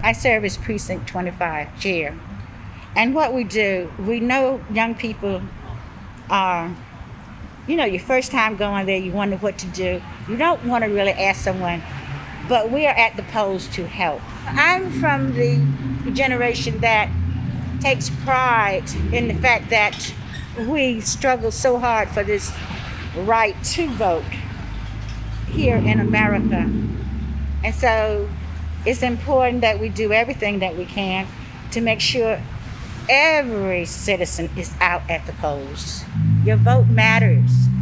I serve as Precinct 25 Chair. And what we do, we know young people are, your first time going there, you wonder what to do. You don't want to really ask someone, but we are at the polls to help. I'm from the generation that takes pride in the fact that we struggle so hard for this right to vote here in America. And so it's important that we do everything that we can to make sure every citizen is out at the polls. Your vote matters.